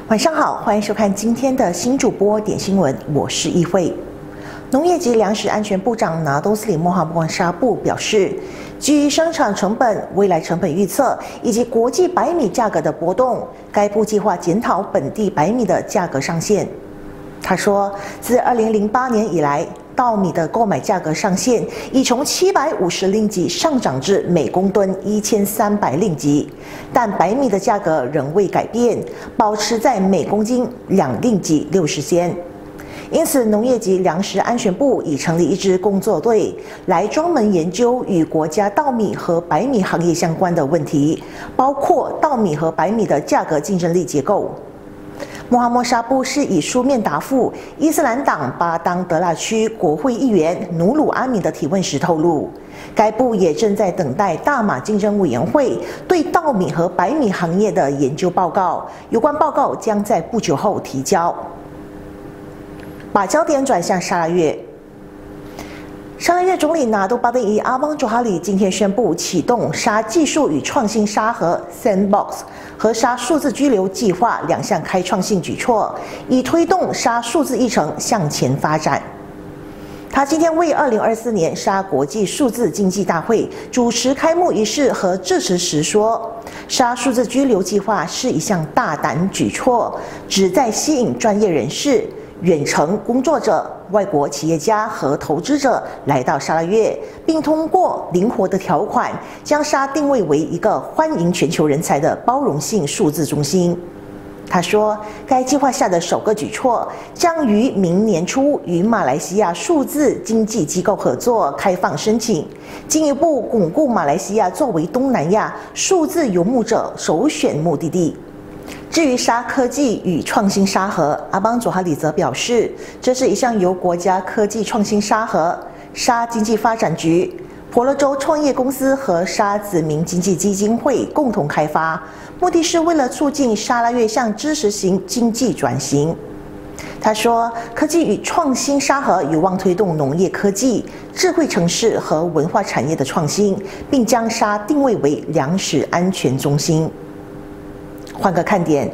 晚上好，欢迎收看今天的新主播点新闻，我是议会。农业及粮食安全部长拿东斯里莫哈莫沙布表示，基于生产成本、未来成本预测以及国际白米价格的波动，该部计划检讨本地白米的价格上限。他说，自2008年以来，稻米的购买价格上限已从750令吉上涨至每公吨1300令吉，但白米的价格仍未改变，保持在每公斤2令吉60仙。因此，农业及粮食安全部已成立一支工作队，来专门研究与国家稻米和白米行业相关的问题，包括稻米和白米的价格竞争力结构。莫哈莫沙布是以书面答复伊斯兰党巴当德拉区国会议员努鲁阿米的提问时透露，该部也正在等待大马竞争委员会对稻米和白米行业的研究报告，有关报告将在不久后提交。把焦点转向沙拉越。沙拉越总理拿督巴德伊阿邦佐哈里今天宣布启动沙技术与创新沙盒 Sandbox 和沙数字居留计划2项开创性举措，以推动沙数字议程向前发展。他今天为2024年沙国际数字经济大会主持开幕仪式和致辞时说，沙数字居留计划是一项大胆举措，旨在吸引专业人士、远程工作者、外国企业家和投资者来到沙拉越，并通过灵活的条款，将沙定位为一个欢迎全球人才的包容性数字中心。他说，该计划下的首个举措将于明年初与马来西亚数字经济机构合作开放申请，进一步巩固马来西亚作为东南亚数字游牧者首选目的地。至于沙科技与创新沙盒，阿邦佐哈里则表示，这是一项由国家科技创新沙盒、沙经济发展局、婆罗洲创业公司和沙子民经济基金会共同开发，目的是为了促进沙拉越向知识型经济转型。他说，科技与创新沙盒有望推动农业科技、智慧城市和文化产业的创新，并将沙定位为粮食安全中心。换个看点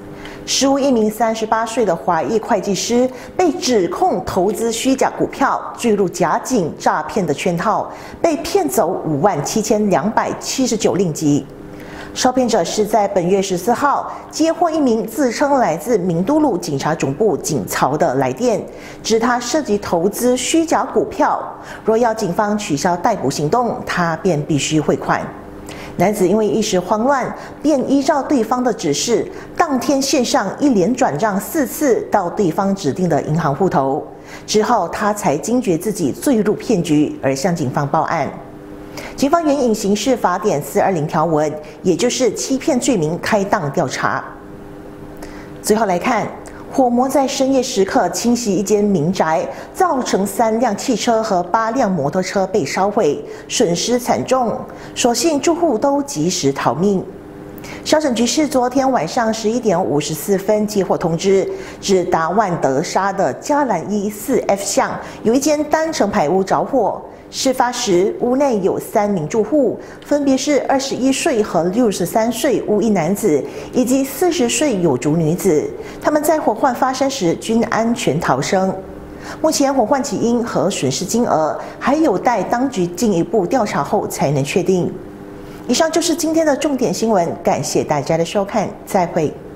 ，15一名38岁的华裔会计师被指控投资虚假股票，坠入假警诈骗的圈套，被骗走57279令吉。受骗者是在本月14号接获一名自称来自明都路警察总部警曹的来电，指他涉及投资虚假股票，若要警方取消逮捕行动，他便必须汇款。男子因为一时慌乱，便依照对方的指示，当天线上一连转账4次到对方指定的银行户头。之后，他才惊觉自己坠入骗局，而向警方报案。警方援引刑事法典420条文，也就是欺骗罪名开档调查。最后来看，火魔在深夜时刻侵袭一间民宅，造成3辆汽车和8辆摩托车被烧毁，损失惨重。所幸住户都及时逃命。消审局是昨天晚上11点54分接获通知，指达万德沙的嘉兰1-4F 巷有一间单层排屋着火。事发时，屋内有3名住户，分别是21岁和63岁无裔男子，以及40岁有族女子。他们在火患发生时均安全逃生。目前火患起因和损失金额还有待当局进一步调查后才能确定。以上就是今天的重点新闻，感谢大家的收看，再会。